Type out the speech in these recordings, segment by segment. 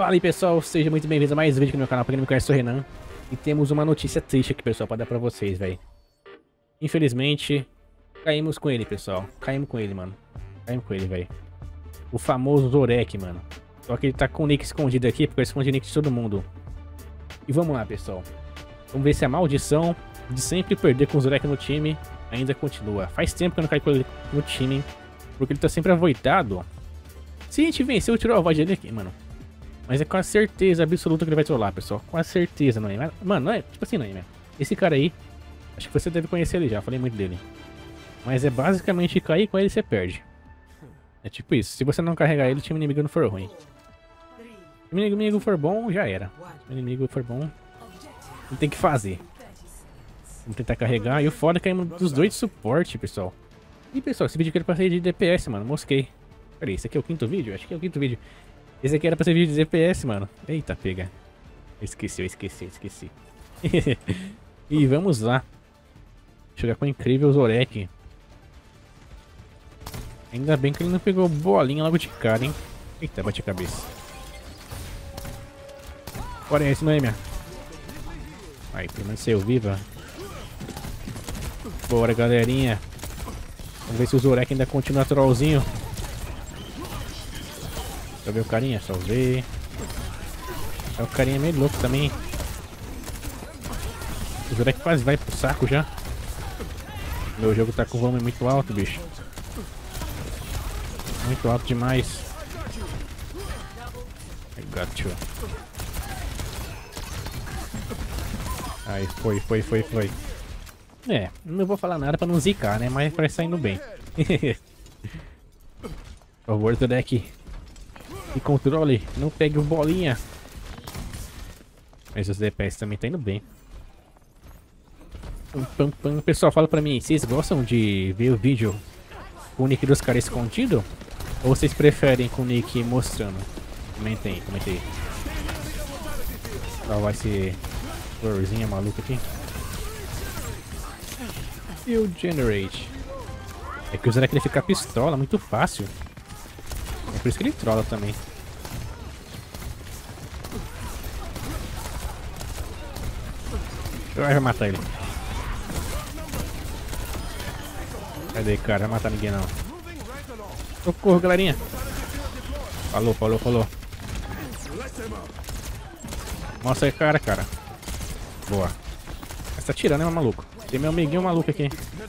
Fala aí pessoal, seja muito bem-vindo a mais um vídeo aqui no meu canal. Pra quem não me conhece, eu sou o Renan. E temos uma notícia triste aqui, pessoal, pra dar pra vocês, velho. Infelizmente, caímos com ele, pessoal. Caímos com ele, mano. Caímos com ele, velho. O famoso Zorek, mano. Só que ele tá com o nick escondido aqui, porque eu escondi o nick de todo mundo. E vamos lá, pessoal. Vamos ver se a maldição de sempre perder com o Zorek no time ainda continua. Faz tempo que eu não caio com ele no time, porque ele tá sempre avoidado. Se a gente vencer, eu tiro a voz dele aqui, mano. Mas é com a certeza absoluta que ele vai trollar, pessoal. Com a certeza, não é? Mano, não é tipo assim, não é? Esse cara aí, acho que você deve conhecer ele já, falei muito dele. Mas é basicamente cair com ele e você perde. É tipo isso, se você não carregar ele, o time inimigo não for ruim. Se o inimigo for bom, já era. Se o inimigo for bom, não tem que fazer. Vamos tentar carregar. E o foda é caímos dos dois de suporte, pessoal. E pessoal, esse vídeo aqui era pra ser de DPS, mano. Mosquei. Peraí, esse aqui é o quinto vídeo? Acho que é o quinto vídeo. Esse aqui era pra ser vídeo de DPS, mano. Eita, pega. Eu esqueci. E vamos lá. Chegar com o incrível Zorek. Ainda bem que ele não pegou bolinha logo de cara, hein. Eita, bate a cabeça. Bora esse, não é, minha? Aí, permaneceu viva. Bora, galerinha. Vamos ver se o Zorek ainda continua trollzinho. Deixa eu ver o carinha, só ver. É o carinha meio louco também. O Zorek quase vai pro saco já. Meu jogo tá com o volume muito alto, bicho. Muito alto demais. I got you. Aí, foi. É, não vou falar nada pra não zicar, né? Mas parece saindo bem. Por favor, Zorek. E controle, não pegue o bolinha. Mas os DPS também tá indo bem. Pessoal, fala pra mim, vocês gostam de ver o vídeo com o nick dos caras escondido? Ou vocês preferem com o nick mostrando? Comentei. Lá vai esse florzinha maluca aqui. Field Generate. É que o Zorek ele fica pistola, muito fácil. É por isso que ele trola também. Vai matar ele. Cadê, cara? Vai matar ninguém não. Socorro, galerinha. Falou. Mostra aí, cara. Boa. Você tá tirando, né, maluco? Tem meu amiguinho maluco aqui.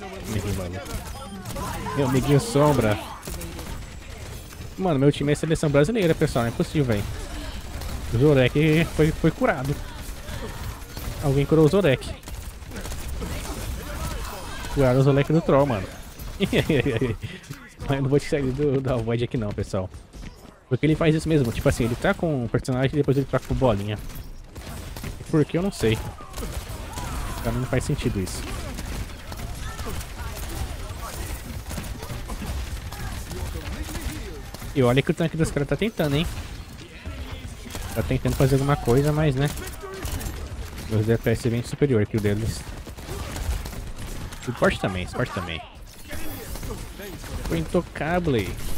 Meu amiguinho sombra. Mano, meu time é seleção brasileira, pessoal. Não é possível, velho. O Zorek foi curado. Alguém curou o Zorek. Curaram o Zorek do troll, mano. Mas eu não vou te sair da void aqui não, pessoal. Porque ele faz isso mesmo. Tipo assim, ele tá com o personagem e depois ele troca por bolinha. Por que eu não sei. Pra mim não faz sentido isso. E olha que o tanque dos caras tá tentando, hein. Tá tentando fazer alguma coisa, mas né. Os DPS bem superior que o deles. Suporte também. Foi intocável.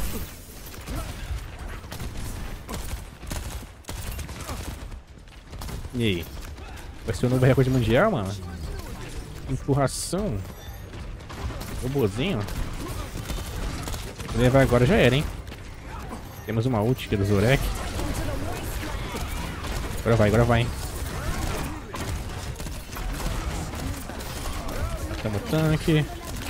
E aí? Vai ser o novo recorde mundial, mano? Empurração. Robozinho. Se levar agora já era, hein? Temos uma ult aqui do Zorek. Agora vai, hein? Matamos o tanque.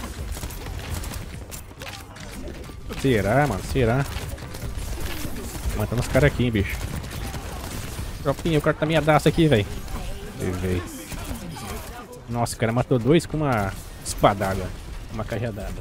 Será, mano? Será? Matando os caras aqui, bicho. Tropinha, o cara tá miadaço aqui, velho. Nossa, o cara matou dois com uma espadada. Uma cajadada.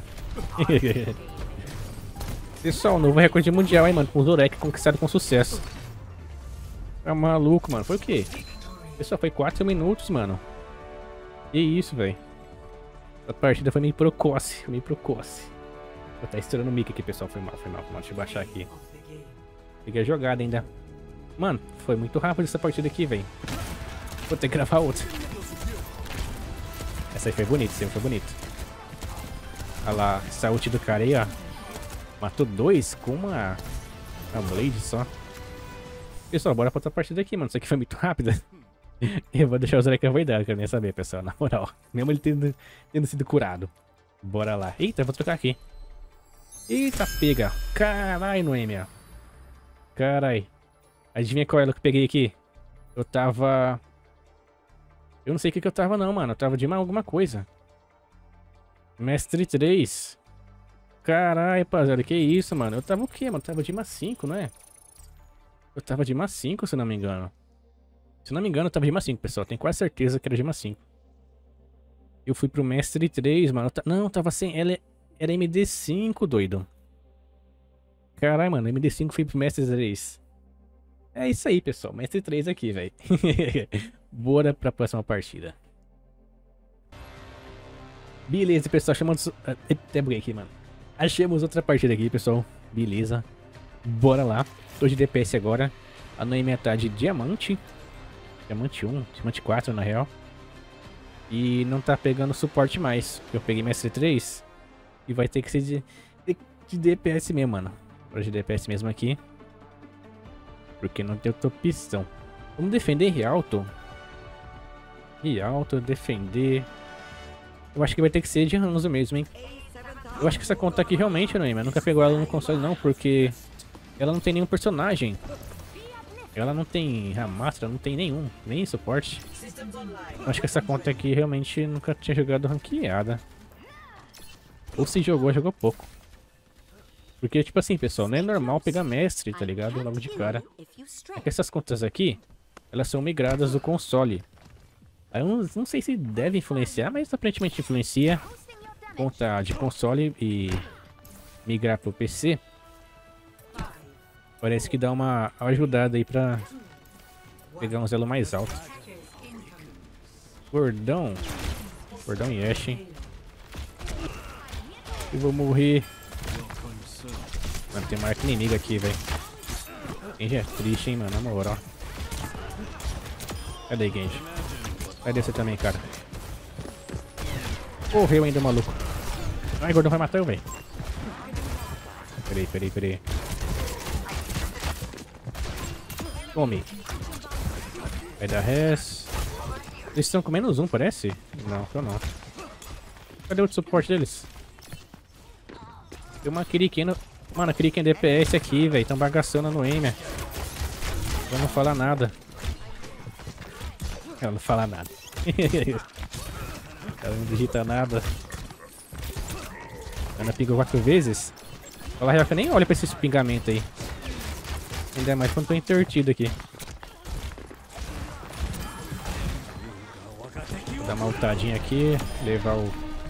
Pessoal, novo recorde mundial, hein, mano. Com o Zorek conquistado com sucesso. É maluco, mano. Foi o quê? Pessoal, foi 4 minutos, mano. Que isso, velho. A partida foi meio precoce. Vou tá estourando o mic aqui, pessoal. Foi mal. Deixa eu baixar aqui. Peguei a jogada ainda. Mano, foi muito rápido essa partida aqui, velho. Vou ter que gravar outra. Essa aí foi bonita, Olha lá, essa ult do cara aí, ó. Matou dois com uma Blade só. Pessoal, bora pra outra partida aqui, mano. Isso aqui foi muito rápida. Eu vou deixar o Zé voidade, quero nem saber, pessoal. Na moral. Mesmo ele tendo sido curado. Bora lá. Eita, eu vou trocar aqui. Eita, pega. Carai, Noêmia. Carai. Adivinha qual é que eu peguei aqui? Eu tava... Eu não sei o que eu tava não, mano. Eu tava de alguma coisa. Mestre 3. Carai, rapaziada. Que isso, mano? Eu tava o quê, mano? Eu tava de mais 5, não é? Eu tava de mais 5, se não me engano. Se não me engano, eu tava de mais 5, pessoal. Tenho quase certeza que era de mais 5. Eu fui pro Mestre 3, mano. Não, tava sem... Ela era MD5, doido. Caralho, mano. MD5 fui pro Mestre 3. É isso aí, pessoal. Mestre 3 aqui, velho. Bora pra próxima partida. Beleza, pessoal. Chamamos... Até buguei aqui, mano. Achamos outra partida aqui, pessoal. Beleza. Bora lá. Tô de DPS agora. A Noêmia tá de diamante. Diamante 1, diamante 4 na real. E não tá pegando suporte mais. Eu peguei mestre 3. E vai ter que ser de DPS mesmo, mano. Vou de DPS mesmo aqui. Porque não tem outra opção. Vamos defender Rialto. Rialto, defender. Eu acho que vai ter que ser de Hanzo mesmo, hein. Eu acho que essa conta aqui realmente, Noêmia, nunca pegou ela no console não, porque ela não tem nenhum personagem. Ela não tem Ramastra, não tem nenhum, nem suporte. Eu acho que essa conta aqui realmente nunca tinha jogado ranqueada. Ou se jogou, jogou pouco. Porque, tipo assim, pessoal, não é normal pegar mestre, tá ligado? Logo de cara. É que essas contas aqui, elas são migradas do console. Aí eu não sei se deve influenciar, mas aparentemente influencia. Conta de console e migrar pro PC. Parece que dá uma ajudada aí pra pegar um elo mais alto. Gordão. Gordão e Ash, hein? Eu vou morrer. Mano, tem uma arca inimiga aqui, velho. Genji é triste, hein, mano, na moral. Cadê Genji? Cadê você também, cara? Morreu ainda, maluco. Ai, Gordão vai matar eu, velho. Peraí. Tome. Vai dar res. Eles estão com menos 1, parece? Não, tô não. Cadê o suporte deles? Tem uma Kiriken. Mano, a Kiriken DPS aqui, velho. Tão bagaçando a Noêmia. Eu não falar nada. Ela não fala nada. Ela não digita nada. Ela pingou 4 vezes. Fala real que eu nem olho pra esse pingamento aí. Ainda mais quando tô intertido aqui. Vou dar uma ultadinha aqui. Levar o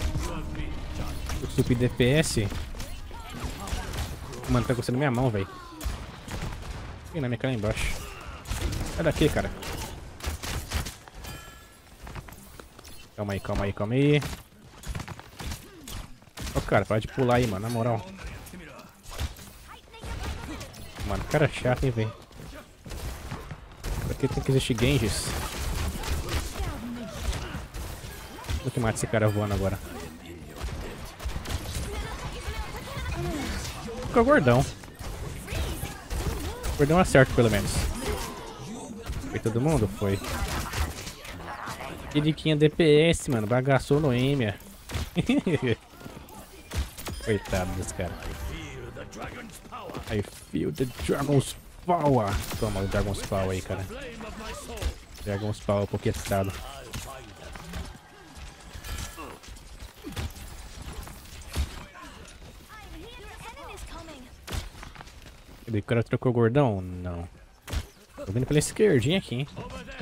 sup DPS. Mano, tá gostando da minha mão, velho. Ih, na minha cara embaixo. Sai daqui, cara. Calma aí. Ó, cara, para de pular aí, mano, na moral. Mano, cara chato, hein, velho. Aqui tem que existir Genjis. Vou que mata esse cara voando agora. Ficou gordão. Gordão acerta, pelo menos. Foi todo mundo? Foi. Kirikinha DPS, mano. Bagaçou Noêmia. Coitado dos caras. I feel the Dragon's Power. Toma o Dragon's Power aí, cara. Dragon's Power poquetado. O cara trocou o Gordão? Não. Tô vindo pela esquerdinha aqui, hein.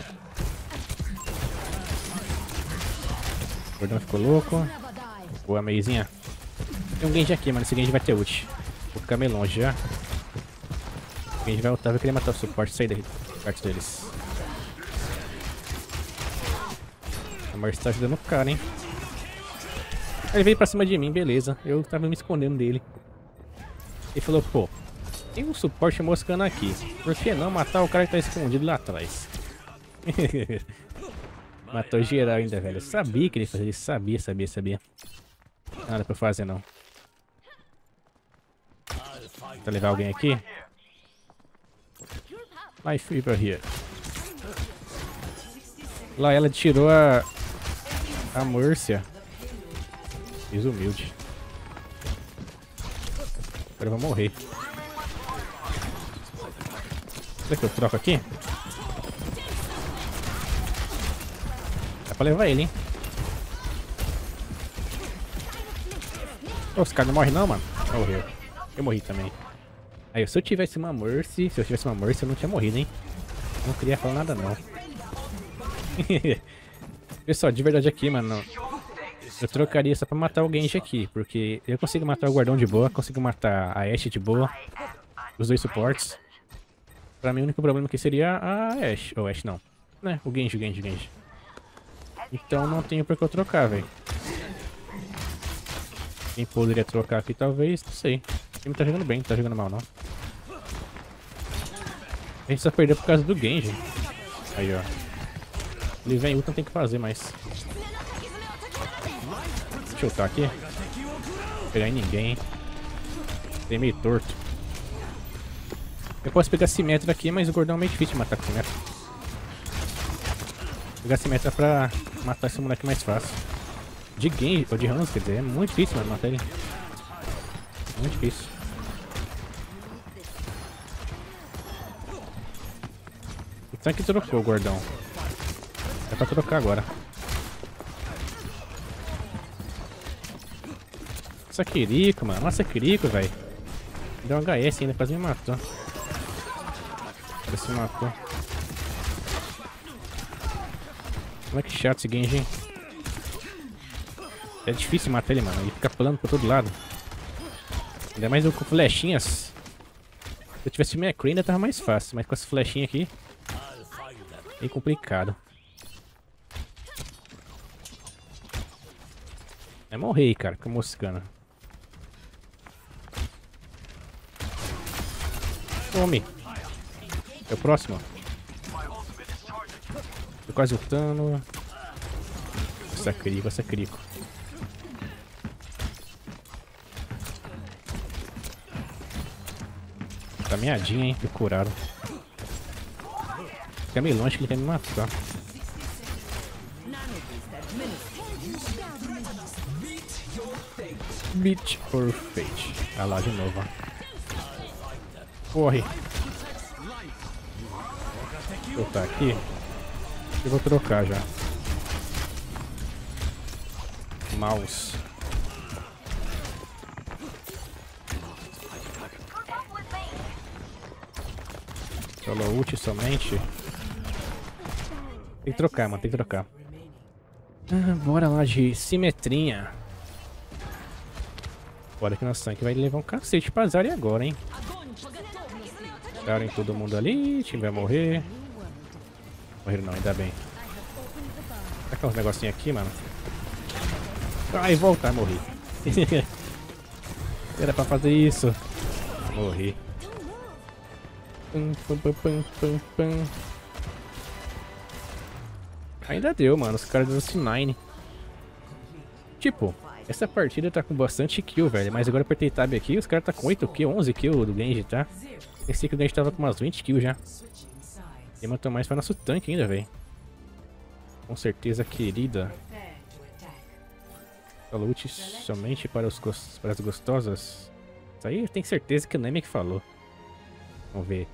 O Gordão ficou louco. Boa, meizinha. Tem um Genji aqui, mano. Esse Genji vai ter ult. Vou ficar meio longe já. O Genji vai ultar. Vai querer matar o suporte. Sair daí, perto deles. A Marcia tá ajudando o cara, hein. Ele veio pra cima de mim, beleza. Eu tava me escondendo dele. Ele falou, pô, tem um suporte moscando aqui. Por que não matar o cara que tá escondido lá atrás? Matou geral ainda, velho. Eu sabia que ele fazia isso. Sabia. Nada pra fazer, não. Vou levar alguém aqui. Life Fever here. Lá ela tirou a Murcia. Fiz humilde. Agora eu vou morrer. Será que eu troco aqui? Dá pra levar ele, hein? Os caras não morrem não, mano. Morreu. Eu morri também. Aí, se eu tivesse uma Mercy, eu não tinha morrido, hein? Não queria falar nada, não. Pessoal, de verdade aqui, mano, eu trocaria só pra matar o Genji aqui, porque eu consigo matar o guardão de boa, consigo matar a Ashe de boa, os dois suportes. Pra mim o único problema aqui seria a Ashe, ou Ashe não, né, o Genji. Então não tenho por que eu trocar, velho. Quem poderia trocar aqui talvez, não sei. O time tá jogando bem, não tá jogando mal não. A gente só perdeu por causa do Genji. Aí, ó. Ele vem ult, não tem o que fazer mais. Deixa eu ultar aqui. Não pegar em ninguém. Tem meio torto. Eu posso pegar Symmetra aqui, mas o gordão é meio difícil de matar com Symmetra. Pegar Symmetra pra matar esse moleque mais fácil. De Genji, ou de Hans, quer dizer, é muito difícil, mano, matar ele. Muito difícil. O tanque trocou o gordão. É pra trocar agora. Massacirico, mano. Massacirico, velho. Deu um HS ainda, quase me matou. Parece que me matou. Como é que chato esse Genji, hein? É difícil matar ele, mano. Ele fica pulando por todo lado. Ainda mais eu com flechinhas. Se eu tivesse McCree ainda tava mais fácil. Mas com essa flechinha aqui, é complicado. É morrer, cara, com a moscana. Tome. É o próximo. Tô quase lutando. Sacrico. Tá meadinha, hein? Me curaram. Fica meio longe que ele quer me matar. Beat or Fate. Ah lá de novo, ó. Corre. Vou botar aqui. Eu vou trocar já. Mouse. Solo ult somente. Tem que trocar, mano. Tem que trocar. Ah, bora lá de simetrinha. Bora que nosso tanque vai levar um cacete pra Zarya agora, hein? Darem todo mundo ali. O time vai morrer. Morreram não, ainda bem. Será que é uns negocinhos aqui, mano? Ai, voltar, morri. Era pra fazer isso. Morri. Ainda deu, mano. Os caras do C9. Tipo, essa partida tá com bastante kill, velho. Mas agora eu apertei tab aqui. Os caras tá com 8 kills, 11 kills do Genji, tá? Pensei que o Genji tava com umas 20 kills já. E matou mais pra nosso tanque ainda, velho. Com certeza, querida. Lute somente para as gostosas. Isso aí tem certeza que o Neme que falou. Vamos ver.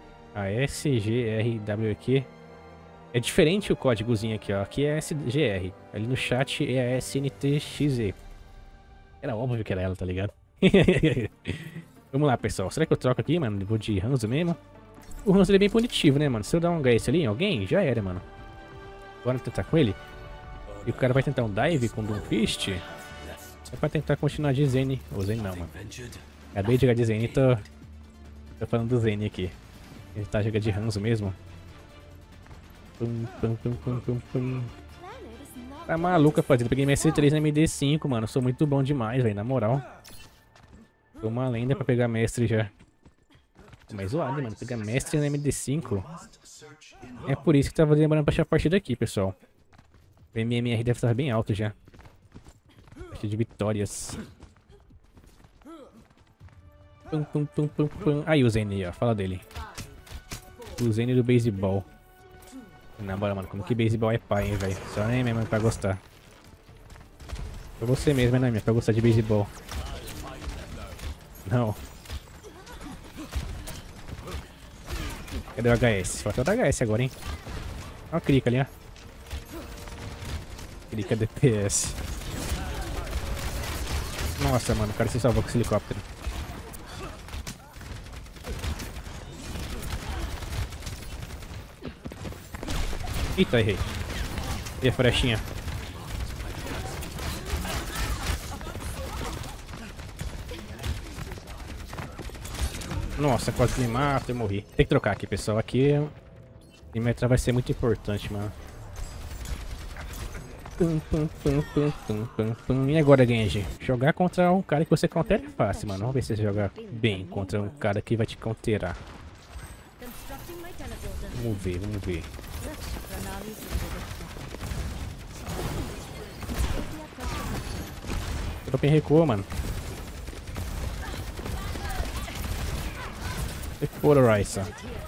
ASGRWQ. É diferente o códigozinho aqui, ó. Aqui é SGR. Ali no chat é ASNTXE. Era óbvio que era ela, tá ligado? Vamos lá, pessoal. Será que eu troco aqui, mano? Vou de Hanzo mesmo. O Hanzo ele é bem punitivo, né, mano? Se eu dar um HS ali em alguém, já era, mano. Bora tentar com ele. E o cara vai tentar um dive com Doomfist. É pra tentar continuar de Zen. Ou Zen não, mano. Acabei de jogar de Zen e tô falando do Zen aqui. Ele tá jogando de Hanzo mesmo. Tá maluco, rapaziada. Eu peguei mestre 3 na MD5, mano. Eu sou muito bom demais, velho. Na moral. Tô uma lenda pra pegar mestre já. Mas zoado, mano. Pegar mestre na MD5. É por isso que tava demorando pra achar a partida aqui, pessoal. O MMR deve estar bem alto já. Partida de vitórias. Aí o Zen aí, ó. Fala dele. O Zane do beisebol. Na moral, mano, como que beisebol é pai, hein, velho? Só nem mesmo pra gostar. Foi você mesmo, né, minha? Pra gostar de beisebol. Não. Cadê o HS? Falta o HS agora, hein? Olha o clica ali, ó. Clica DPS. Nossa, mano, o cara se salvou com esse helicóptero. Eita, errei. E a flechinha? Nossa, quase me mata e morri. Tem que trocar aqui, pessoal. Aqui o Metra vai ser muito importante, mano. E agora, Genji? Jogar contra um cara que você counter é fácil, mano. Vamos ver se você joga bem contra um cara que vai te counterar. Vamos ver, vamos ver. Tropa em recuo, mano. Polariza.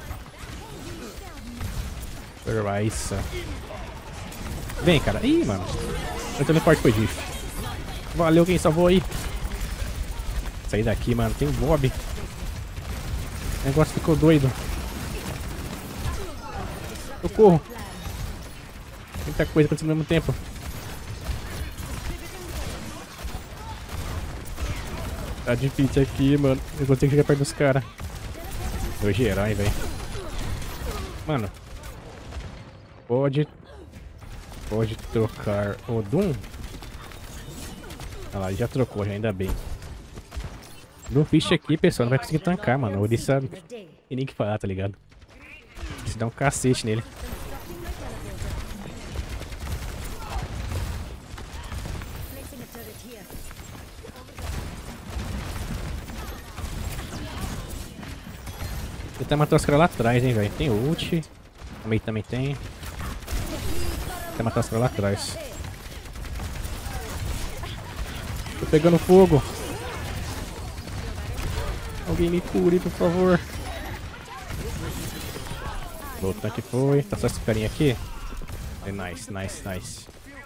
Polariza. Vem, cara. Ih, mano. Meu teleporte foi diff. Valeu quem salvou aí. Sair daqui, mano. Tem um Bob. O negócio ficou doido. Socorro. Muita coisa acontecendo ao mesmo tempo. Tá difícil aqui, mano. Eu vou ter que chegar perto dos caras. Hoje herói, velho. Mano. Pode trocar o Doom. Olha lá, já trocou, já, ainda bem. No fish aqui, pessoal, não vai conseguir tancar, mano. O Orisa tem nem que falar, tá ligado? Você dá um cacete nele. Tentar matar os caras lá atrás, hein, velho. Tem ult. Também tem. Tentar matar os caras lá atrás. Tô pegando fogo. Alguém me cure, por favor. O tanque foi. Tá só esse carinha aqui. É nice, nice, nice.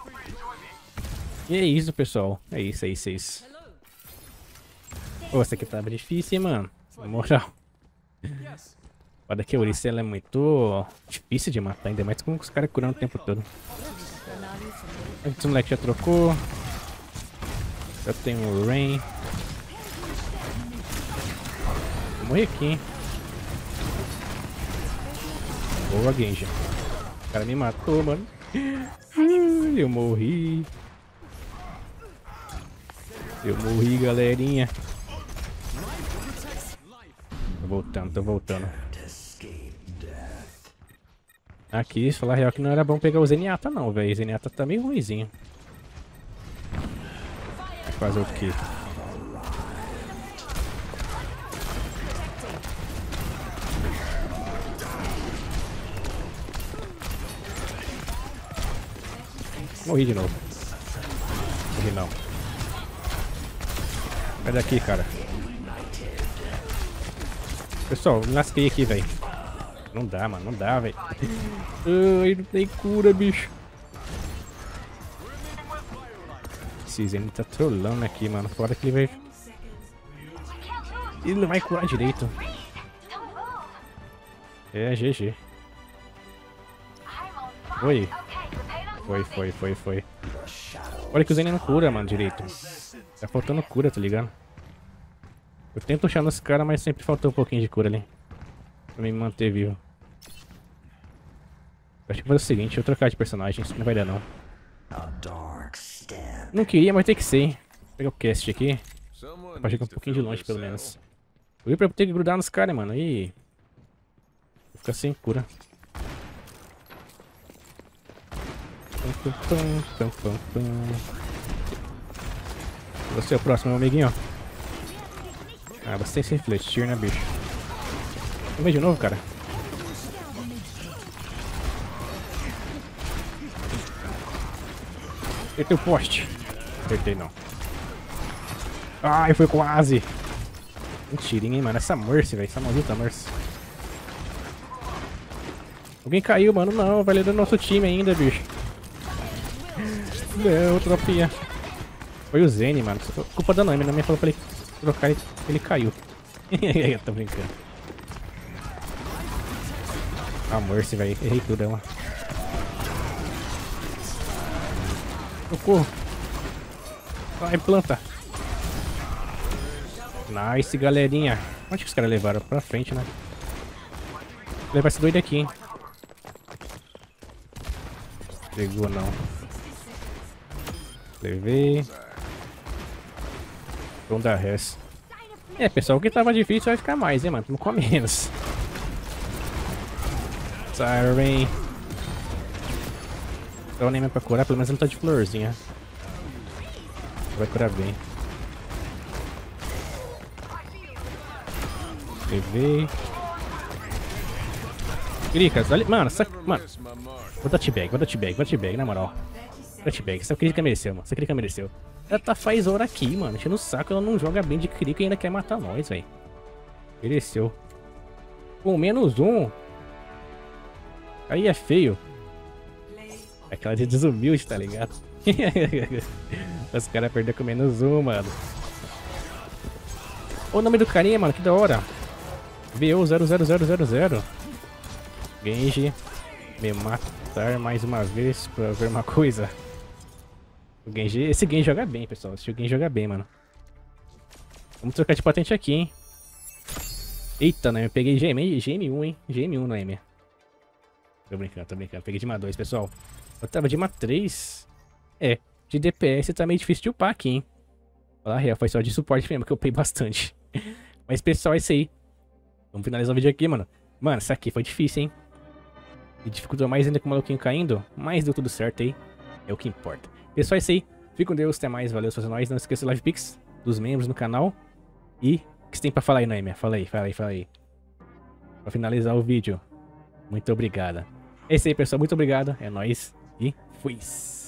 E é isso, pessoal. É isso, é isso, é isso. Pô, essa aqui tava difícil, hein, mano. Na moral. Foda que a Orisa, ela é muito difícil de matar, ainda mais com os caras curando o tempo todo. Esse moleque já trocou. Já tem o Rain. Vou morrer aqui, hein. Boa, Genji. O cara me matou, mano. Eu morri. Eu morri, galerinha. Tô voltando. Aqui, se falar a real que não era bom pegar o Zenyatta não, velho. O Zenyatta tá meio ruimzinho. Vai fazer o quê? Morri de novo. Morri não. Sai daqui, cara. Pessoal, me lasquei aqui, velho. Não dá, mano. Não dá, velho. Ai, não tem cura, bicho. Esse Zen tá trollando aqui, mano. Fora que ele vai... Ele não vai curar direito. É, GG. Foi. Foi. Olha que o Zen não cura, mano, direito. Tá faltando cura, tá ligado? Eu tento puxar nos caras, mas sempre faltou um pouquinho de cura ali. Pra me manter vivo. Acho que vou fazer o seguinte, eu vou trocar de personagem, isso não vai dar não. Não queria, mas tem que ser, hein. Vou pegar o cast aqui. Pra chegar um pouquinho de longe, pelo menos. Eu ia pra ter que grudar nos caras, mano, aí... Vou ficar sem cura. Você é o próximo, meu amiguinho. Ah, você tem que se refletir, né, bicho? Vamos ver de novo, cara. Acertei o poste. Acertei, não. Ai, foi quase. Mentirinha, hein, mano. Essa Mercy, velho. Essa maldita Mercy. Alguém caiu, mano. Não, vai liderar nosso time ainda, bicho. Não, tropinha. Foi o Zen, mano. Culpa da Noemi. A minha falou pra ele trocar e ele caiu. Eu tô brincando. Ah, Mercy, velho. Errei tudo, ela. Socorro. Vai, planta. Nice, galerinha. Onde que os caras levaram? Pra frente, né? Vou levar esse doido aqui, hein? Pegou, não. Levei. Vamos dar res. É, pessoal, o que tava difícil vai ficar mais, hein, mano? Não come menos. Siren. Só nem pra curar, pelo menos ele tá de florzinha. Vai curar bem. Levei. Cricas, olha. Mano, mano. Vou dar T-bag, na moral. T-bag, essa Crica mereceu, mano. Essa Crica mereceu. Ela tá faz hora aqui, mano. Enchendo o saco, ela não joga bem de Crica e ainda quer matar nós, velho. Mereceu. Com -1. Aí é feio. Aquela de desumilde, tá ligado? Os caras perderam com -1, mano. Olha o nome do carinha, mano, que da hora. VO00000. Genji me matar mais uma vez pra ver uma coisa. O Genji, esse Genji joga bem, pessoal. Esse Genji joga bem, mano. Vamos trocar de patente aqui, hein. Eita, né? Eu peguei GM1, hein. GM1 na M. Tô brincando. Peguei de MA2, pessoal. Eu tava de MA3. É, de DPS tá meio difícil de upar aqui, hein. Falar real, foi só de suporte mesmo que eu upei bastante. Mas, pessoal, é isso aí. Vamos finalizar o vídeo aqui, mano. Mano, isso aqui foi difícil, hein. E dificultou mais ainda com o maluquinho caindo. Mas deu tudo certo aí. É o que importa. Pessoal, é isso aí. Fique com Deus. Até mais. Valeu, seus nós. Não esqueça do Live Pix dos membros no canal. E o que você tem pra falar aí, Noemi? Fala aí. Pra finalizar o vídeo. Muito obrigado. É isso aí, pessoal. Muito obrigado. É nóis. E fui.